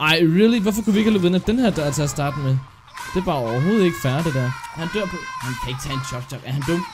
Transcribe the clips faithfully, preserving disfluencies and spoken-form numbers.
Ej, really? Hvorfor kunne vi ikke have løbet ind af den her dør til at starte med? Det er bare overhovedet ikke fair, det der. Han dør på... Han kan ikke tage en chok chok. Er han dum?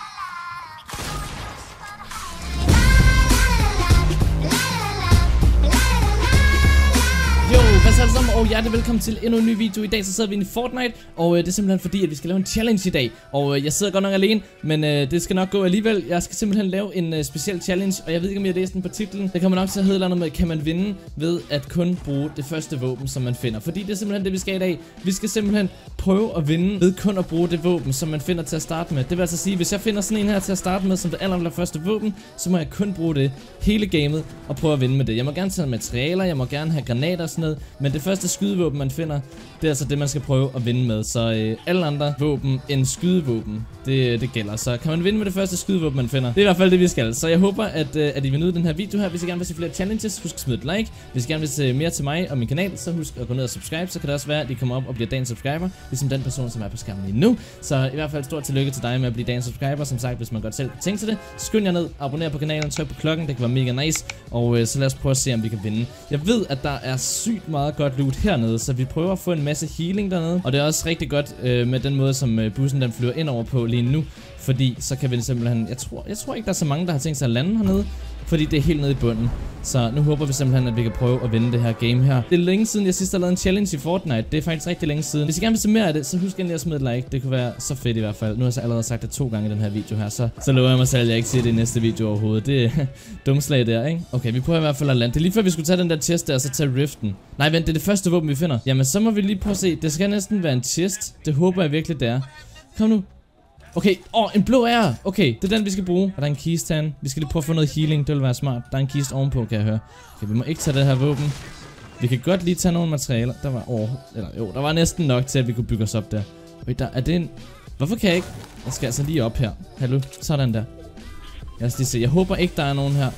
Jo, hvad så alle sammen, og hjertelig velkommen til endnu en ny video. I dag så sidder vi inde i Fortnite, og øh, det er simpelthen fordi, at vi skal lave en challenge i dag. Og øh, jeg sidder godt nok alene, men øh, det skal nok gå alligevel. Jeg skal simpelthen lave en øh, speciel challenge, og jeg ved ikke, om jeg har læst den på titlen. Det kommer nok til at hedde noget med, kan man vinde ved at kun bruge det første våben, som man finder. Fordi det er simpelthen det, vi skal i dag. Vi skal simpelthen prøve at vinde ved kun at bruge det våben, som man finder til at starte med. Det vil altså sige, hvis jeg finder sådan en her til at starte med, som det aller, aller første våben, så må jeg kun bruge det hele gamet og prøve at vinde med det. Jeg må gerne tage materialer, jeg må gerne have granater og sådan noget, men det første skydevåben, man finder, det er altså det, man skal prøve at vinde med. Så øh, alle andre våben end skydevåben, det, det gælder. Så kan man vinde med det første skydevåben, man finder. Det er i hvert fald det, vi skal. Så jeg håber, at, øh, at I vil nyde den her video her. Hvis I gerne vil se flere challenges, husk at smide et like. Hvis I gerne vil se mere til mig og min kanal, så husk at gå ned og subscribe. Så kan det også være, at I kommer op og bliver dagens subscriber, ligesom den person, som er på skærmen lige nu. Så i hvert fald stort tillykke til dig med at blive dagens subscriber. Som sagt, hvis man godt selv tænker til det, skynd jer ned, abonner på kanalen, tryk på klokken. Det kan være mega nice. Og øh, så lad os prøve at se, om vi kan vinde. Jeg ved, at der er sygt meget godt loot hernede, så vi prøver at få en masse healing dernede. Og det er også rigtig godt øh, med den måde, som øh, bussen den flyver ind over på lige nu. Fordi så kan vi simpelthen... Jeg tror, jeg tror ikke, der er så mange, der har tænkt sig at lande hernede. Fordi det er helt nede i bunden. Så nu håber vi simpelthen, at vi kan prøve at vinde det her game her. Det er længe siden, jeg sidst har lavet en challenge i Fortnite. Det er faktisk rigtig længe siden. Hvis I gerne vil se mere af det, så husk endelig at smide et like. Det kunne være så fedt i hvert fald. Nu har jeg så allerede sagt det to gange i den her video her. Så, så lover jeg mig selv, at jeg ikke siger det i næste video overhovedet. Det er dumslag der, ikke? Okay, vi prøver i hvert fald at lande. Det er lige før vi skulle tage den der chest der, og så tage riften. Nej, vent, det er det første våben, vi finder. Jamen, så må vi lige prøve at se. Det skal næsten være en chest. Det håber jeg virkelig, det er. Kom nu. Okay, åh, oh, en blå ære. Okay, det er den, vi skal bruge. Er der en kiste herinde? Vi skal lige prøve at få noget healing. Det vil være smart. Der er en kiste ovenpå, kan jeg høre. Okay, vi må ikke tage det her våben. Vi kan godt lige tage nogle materialer. Der var, åh, oh, eller jo, der var næsten nok til, at vi kunne bygge os op der. Okay, der er det en... Hvorfor kan jeg ikke? Jeg skal altså lige op her. Hallo, sådan der. Lad os lige se. Jeg håber ikke, der er nogen her.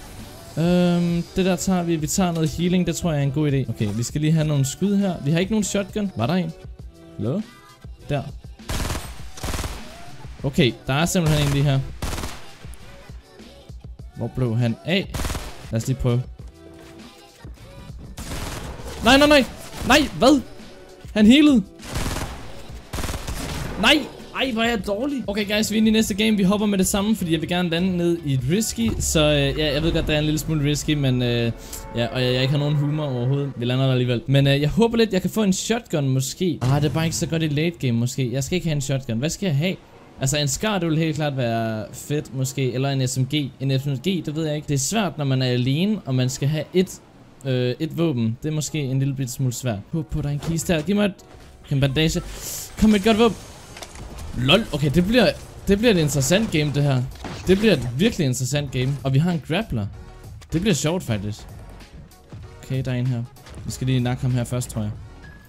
Øhm, det der tager vi. Vi tager noget healing. Det tror jeg er en god idé. Okay, vi skal lige have nogle skud her. Vi har ikke nogen shotgun. Var der en? Hallo? Der. Okay, der er simpelthen en lige her. Hvor blev han af? Lad os lige prøve. Nej, nej, nej. Nej, hvad? Han healede. Nej. Ej, hvor er jeg dårlig. Okay guys, vi er inde i næste game. Vi hopper med det samme, fordi jeg vil gerne lande ned i et risky. Så øh, ja, jeg ved godt, der er en lille smule risky, men øh, ja, og jeg, jeg ikke har nogen humor overhovedet. Vi lander der alligevel. Men øh, jeg håber lidt, jeg kan få en shotgun måske. Ah, det er bare ikke så godt i late game måske. Jeg skal ikke have en shotgun. Hvad skal jeg have? Altså en Scar, det vil helt klart være fedt måske. Eller en S M G. En S M G, det ved jeg ikke. Det er svært, når man er alene, og man skal have et, øh, et våben. Det er måske en lille bitte smule svært. Håb på, der er en kiste her. Giv mig et, en bandage. Kom med et godt våben. Lol, okay, det bliver, det bliver et interessant game, det her. Det bliver et virkelig interessant game. Og vi har en grappler. Det bliver sjovt, faktisk. Okay, der er en her. Vi skal lige nakke ham her først, tror jeg.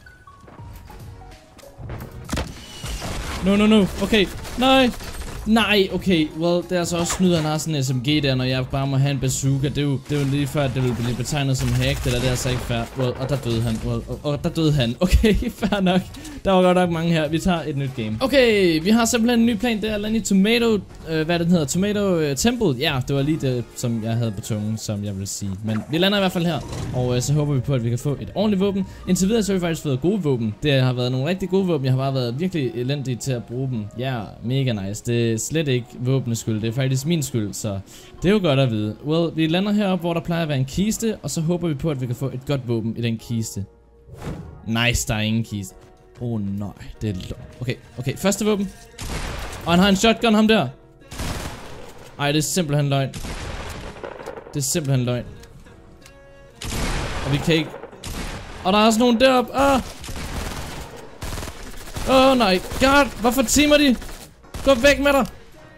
No, no, no. Okay. Nej. Nej, okay. Well, det er altså også snyder, han har sådan en S M G der, når jeg bare må have en bazooka. Det er jo, det er jo lige før, at det vil blive betegnet som hack. Det der, det er altså ikke fair. Well, og der døde han. Well, og, og der døde han. Okay, fair nok. Der var godt nok mange her. Vi tager et nyt game. Okay, vi har simpelthen en ny plan. Det er lande i Tomato... Øh, hvad den hedder? Tomato øh, Temple. Ja, det var lige det, som jeg havde på tungen, som jeg vil sige. Men vi lander i hvert fald her. Og øh, så håber vi på, at vi kan få et ordentligt våben. Indtil videre så har vi faktisk fået gode våben. Det har været nogle rigtig gode våben. Jeg har bare været virkelig elendig til at bruge dem. Ja, yeah, mega nice. Det er slet ikke våbnets skyld. Det er faktisk min skyld, så det er jo godt at vide. Well, vi lander heroppe, hvor der plejer at være en kiste. Og så håber vi på, at vi kan få et godt våben i den kiste. Nice, der er ingen kiste. Åh oh, nej, det er lort. Okay, okay, første våben. Og han har en shotgun, ham der. Ej, det er simpelthen løgn. Det er simpelthen løgn. Og vi kan ikke... Og der er også nogen deroppe. Åh oh. oh, nej. God, hvorfor timer de? Gå væk med dig.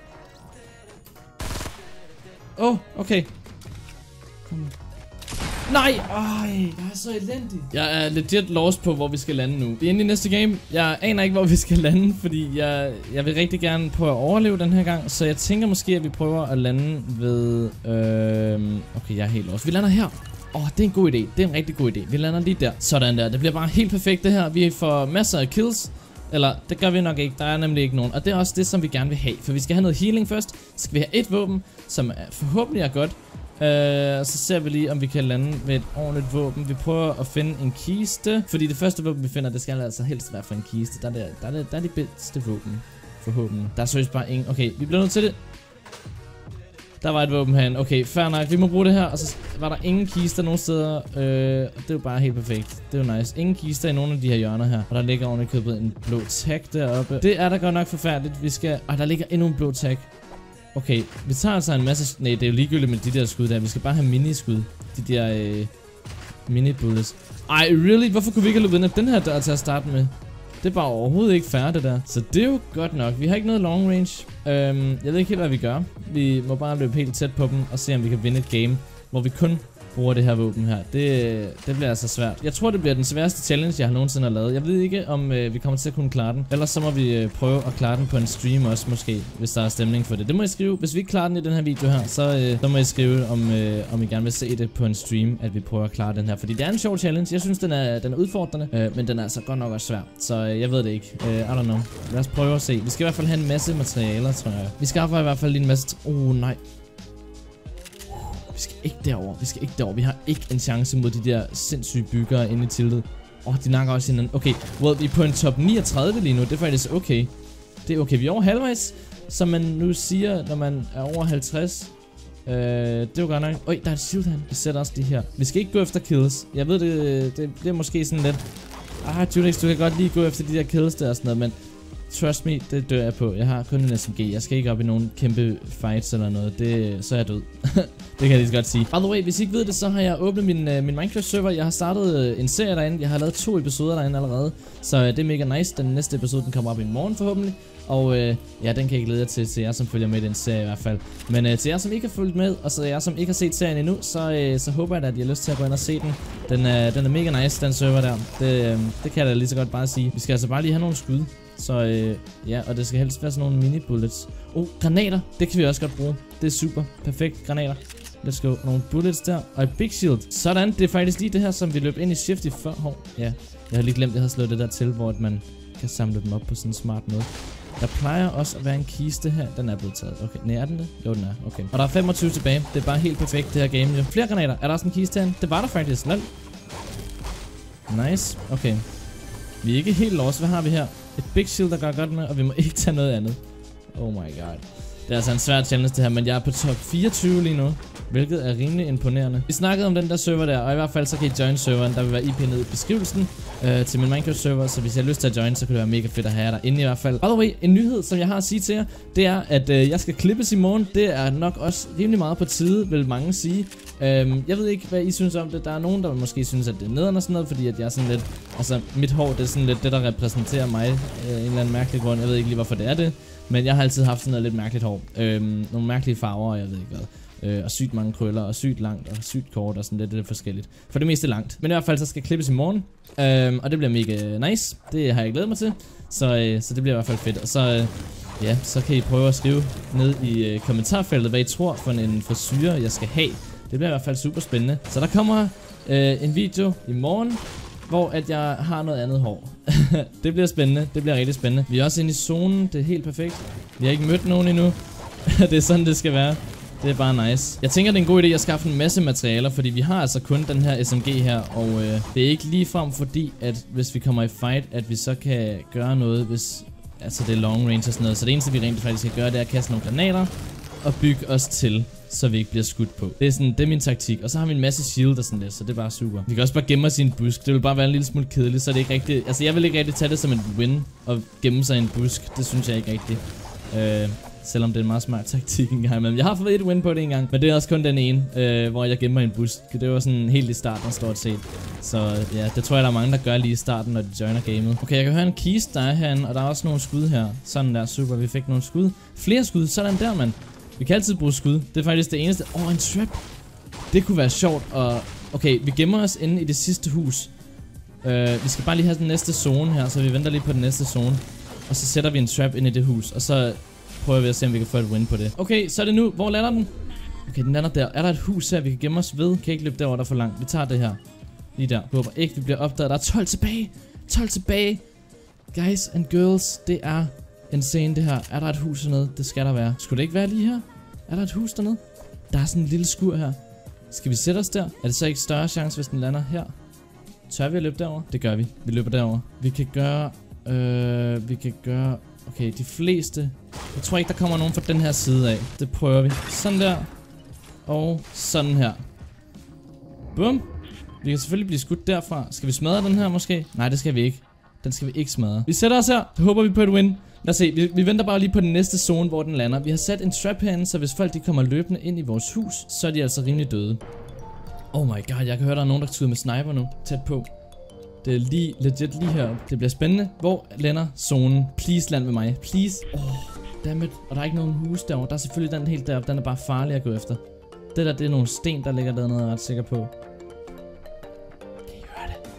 Åh, oh, okay. Kom. Nej, øj, jeg er så elendig. Jeg er legit lost på, hvor vi skal lande nu. Vi er inde i næste game. Jeg aner ikke, hvor vi skal lande, fordi jeg, jeg vil rigtig gerne prøve at overleve den her gang. Så jeg tænker måske, at vi prøver at lande ved... Øh... Okay, jeg er helt lost. Vi lander her. Åh, oh, det er en god idé. Det er en rigtig god idé. Vi lander lige der. Sådan der. Det bliver bare helt perfekt det her. Vi får masser af kills. Eller, det gør vi nok ikke. Der er nemlig ikke nogen. Og det er også det, som vi gerne vil have. For vi skal have noget healing først. Så skal vi have et våben, som er forhåbentlig er godt. Uh, så ser vi lige, om vi kan lande med et ordentligt våben. Vi prøver at finde en kiste, fordi det første våben, vi finder, det skal altså helst være for en kiste. Der er, der, der er, det, der er de bedste våben, forhåbentlig. Der er seriøst bare ingen. Okay, vi bliver nødt til det. Der var et våben herinde. Okay, fair nok. Vi må bruge det her. Og så var der ingen kister nogen steder. Øh, det er jo bare helt perfekt. Det er jo nice. Ingen kister i nogle af de her hjørner her. Og der ligger ordentligt købet en blå tag deroppe. Det er der godt nok forfærdeligt. Vi skal... Ej, der ligger endnu en blå tag. Okay, vi tager altså en masse... Nej, det er jo ligegyldigt med de der skud der. Vi skal bare have mini-skud. De der øh, mini-bullets. Ej, really? Hvorfor kunne vi ikke have løbet ind den her dør til at starte med? Det er bare overhovedet ikke fair, det der. Så det er jo godt nok. Vi har ikke noget long range. Øhm, jeg ved ikke helt, hvad vi gør. Vi må bare løbe helt tæt på dem og se, om vi kan vinde et game, hvor vi kun bruger det her våben her. Det, det bliver altså svært. Jeg tror, det bliver den sværeste challenge, jeg har nogensinde lavet. Jeg ved ikke, om øh, vi kommer til at kunne klare den. Ellers så må vi øh, prøve at klare den på en stream også, måske, hvis der er stemning for det. Det må I skrive. Hvis vi ikke klarer den i den her video her, så, øh, så må I skrive, om, øh, om I gerne vil se det på en stream, at vi prøver at klare den her. Fordi det er en sjov challenge. Jeg synes, den er, den er udfordrende, øh, men den er altså godt nok også svær. Så øh, jeg ved det ikke. Øh, I don't know. Lad os prøve at se. Vi skal i hvert fald have en masse materialer, tror jeg. Vi skaffer i hvert fald lige en masse... Åh, oh, nej. Vi skal ikke derover. Vi skal ikke derover. Vi har ikke en chance mod de der sindssyge byggere inde i tiltet. Åh, oh, de nakker også hinanden. Okay, well, vi er på en top niogtredive lige nu. Det er faktisk okay. Det er okay. Vi er over halvvejs, som man nu siger, når man er over halvtreds. Øh, det er jo godt nok. Øj, der er et shield her. Vi sætter også de her. Vi skal ikke gå efter kills. Jeg ved, det, det bliver måske sådan lidt... Ah, Junix, du kan godt lige gå efter de der kills der og sådan noget, men... Trust me, det dør jeg på. Jeg har kun en S M G. Jeg skal ikke op i nogen kæmpe fights eller noget. Det, så er jeg død. Det kan jeg lige så godt sige. By the way, hvis I ikke ved det, så har jeg åbnet min, uh, min Minecraft server. Jeg har startet uh, en serie derinde. Jeg har lavet to episoder derinde allerede. Så uh, det er mega nice. Den næste episode, den kommer op i morgen forhåbentlig. Og uh, ja, den kan jeg glæde jer til, til jer som følger med i den serie i hvert fald. Men uh, til jer som ikke har fulgt med, og så jer som ikke har set serien endnu, så, uh, så håber jeg at I har lyst til at gå ind og se den. Den, uh, den er mega nice, den server der. Det, uh, det kan jeg da lige så godt bare sige. Vi skal altså bare lige have nogle skud. Så øh, ja, og det skal helst være sådan nogle mini-bullets. Oh, granater, det kan vi også godt bruge. Det er super, perfekt, granater. Let's go, nogle bullets der, og et big shield. Sådan, det er faktisk lige det her, som vi løb ind i shift i før. Hov, ja, jeg har lige glemt, at jeg havde slået det der til, hvor man kan samle dem op på sådan en smart måde. Der plejer også at være en kiste her. Den er blevet taget. Okay, nej, er den det? Jo, den er. Okay. Og der er femogtyve tilbage. Det er bare helt perfekt, det her game. Jo. Flere granater. Er der også en kiste her? Det var der faktisk. Lol. Nice. Okay. Vi er ikke helt lost. Hvad har vi her? Et big shield, der gør godt med, og vi må ikke tage noget andet. Oh my god. Det er altså en svær challenge det her, men jeg er på top fireogtyve lige nu, hvilket er rimelig imponerende. Vi snakkede om den der server der, og i hvert fald så kan I join serveren. Der vil være I P nede i beskrivelsen øh, til min Minecraft server, så hvis I har lyst til at join, så kan det være mega fedt at have jer derinde i hvert fald. By the way, en nyhed, som jeg har at sige til jer, det er, at øh, jeg skal klippes i morgen. Det er nok også rimelig meget på tide, vil mange sige. Øhm, jeg ved ikke, hvad I synes om det. Der er nogen, der måske synes, at det er nederen og sådan noget, fordi at jeg er sådan lidt... Altså, mit hår, det er sådan lidt det, der repræsenterer mig. Øh, en eller anden mærkelig grund. Jeg ved ikke lige, hvorfor det er det. Men jeg har altid haft sådan noget lidt mærkeligt hår. Øhm, nogle mærkelige farver, og jeg ved ikke hvad. Øh, og sygt mange krøller, og sygt langt, og sygt kort, og sådan lidt, det er forskelligt. For det meste langt. Men i hvert fald, så skal jeg klippes i morgen. Øhm, og det bliver mega nice. Det har jeg glædet mig til. Så, øh, så det bliver i hvert fald fedt. Og så... Øh, Ja, så kan I prøve at skrive ned i øh, kommentarfeltet, hvad I tror for en frisyre, jeg skal have. Det bliver i hvert fald super spændende. Så der kommer øh, en video i morgen, hvor at jeg har noget andet hår. Det bliver spændende, det bliver rigtig spændende. Vi er også inde i zonen, det er helt perfekt. Vi har ikke mødt nogen endnu. Det er sådan, det skal være. Det er bare nice. Jeg tænker, det er en god idé at skaffe en masse materialer, fordi vi har altså kun den her S M G her, og øh, det er ikke ligefrem fordi, at hvis vi kommer i fight, at vi så kan gøre noget, hvis... Altså det er long range og sådan noget. Så det eneste vi rent faktisk skal gøre, det er at kaste nogle granater og bygge os til, så vi ikke bliver skudt på. Det er sådan, det er min taktik. Og så har vi en masse shield og sådan lidt, så det er bare super. Vi kan også bare gemme os i en busk. Det vil bare være en lille smule kedeligt, så det er ikke rigtigt. Altså jeg vil ikke rigtig tage det som en win og gemme sig i en busk. Det synes jeg ikke rigtigt. Øh, selvom det er en meget smart taktik engang. Men jeg har fået et win på det en gang. Men det er også kun den ene, øh, hvor jeg gemmer i en busk. Det var sådan helt i starten stort set. Så ja, det tror jeg, der er mange, der gør lige i starten, når de joiner gamet. Okay, jeg kan høre en kiste, der er herinde, og der er også nogle skud her. Sådan der, super, vi fik nogle skud. Flere skud, sådan der, mand. Vi kan altid bruge skud. Det er faktisk det eneste. Åh, oh, en trap. Det kunne være sjovt. Og okay, vi gemmer os inde i det sidste hus. Uh, vi skal bare lige have den næste zone her, så vi venter lige på den næste zone. Og så sætter vi en trap ind i det hus, og så prøver vi at se, om vi kan få et win på det. Okay, så er det nu. Hvor lander den? Okay, den lander der. Er der et hus her, vi kan gemme os ved? Kan ikke løbe derover, der er for langt. Vi tager det her. Lige der. Håber ikke, vi bliver opdaget. Der er tolv tilbage. tolv tilbage. Guys and girls, det er insane det her. Er der et hus hernede? Det skal der være. Skulle det ikke være lige her? Er der et hus dernede? Der er sådan en lille skur her. Skal vi sætte os der? Er det så ikke større chance, hvis den lander her? Tør vi at løbe derover? Det gør vi. Vi løber derover. Vi kan gøre... Øh, vi kan gøre... Okay, de fleste... Jeg tror ikke, der kommer nogen fra den her side af. Det prøver vi. Sådan der. Og sådan her. Bum. Vi kan selvfølgelig blive skudt derfra. Skal vi smadre den her måske? Nej, det skal vi ikke. Den skal vi ikke smadre. Vi sætter os her. Så håber vi på et win. Lad os se. Vi, vi venter bare lige på den næste zone, hvor den lander. Vi har sat en trap herinde, så hvis folk de kommer løbende ind i vores hus, så er de altså rimelig døde. Oh my god, jeg kan høre, der er nogen, der skyder med sniper nu. Tæt på. Det er lige legit lige heroppe. Det bliver spændende. Hvor lander zonen? Please land med mig. Please. Åh, oh, dammit. Og der er ikke nogen hus derovre. Der er selvfølgelig den helt deroppe. Den er bare farlig at gå efter. Det der, det er nogle sten, der ligger dernede, jeg er ret sikker på. Kan I høre det?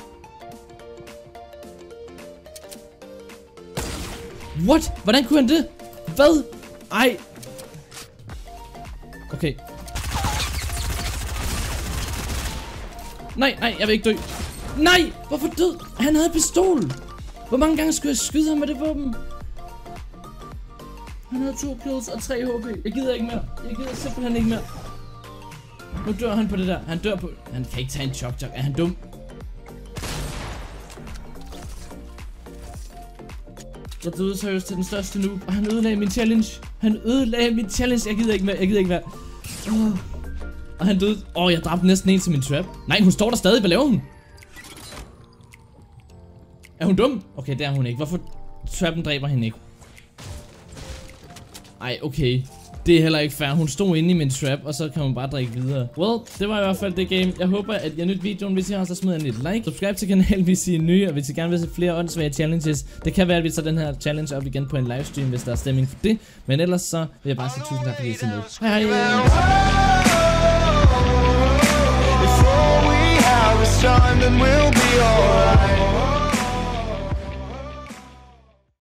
What? Hvordan kunne han det? Hvad? Ej. Okay. Nej, nej, jeg vil ikke dø. Nej, hvorfor død? Han havde pistol. Hvor mange gange skulle jeg skyde ham med det våben? Han havde to kills og tre H P. Jeg gider ikke mere. Jeg gider simpelthen ikke mere. Nu dør han på det der. Han dør på... Han kan ikke tage en chok chok. Er han dum? Jeg døde seriøst til den største nu. Og han ødelagde min challenge. Han ødelagde min challenge. Jeg gider ikke mere. Jeg gider ikke mere. Oh. Og han døde. Åh, oh, jeg dræbte næsten en til min trap. Nej, hun står der stadig. Hvad laver hun? Er hun dum? Okay, det er hun ikke. Hvorfor trappen dræber hende ikke? Ej, okay. Det er heller ikke fair. Hun stod inde i min trap, og så kan hun bare drikke videre. Well, det var i hvert fald det game. Jeg håber, at jeg nydt videoen. Hvis I har, så smid en lidt like. Subscribe til kanalen, hvis I er nye, og hvis I gerne vil se flere åndssvage challenges. Det kan være, at vi tager den her challenge op igen på en livestream, hvis der er stemning for det. Men ellers så vil jeg bare sige tusind tak, fordi I så med. Hej hej!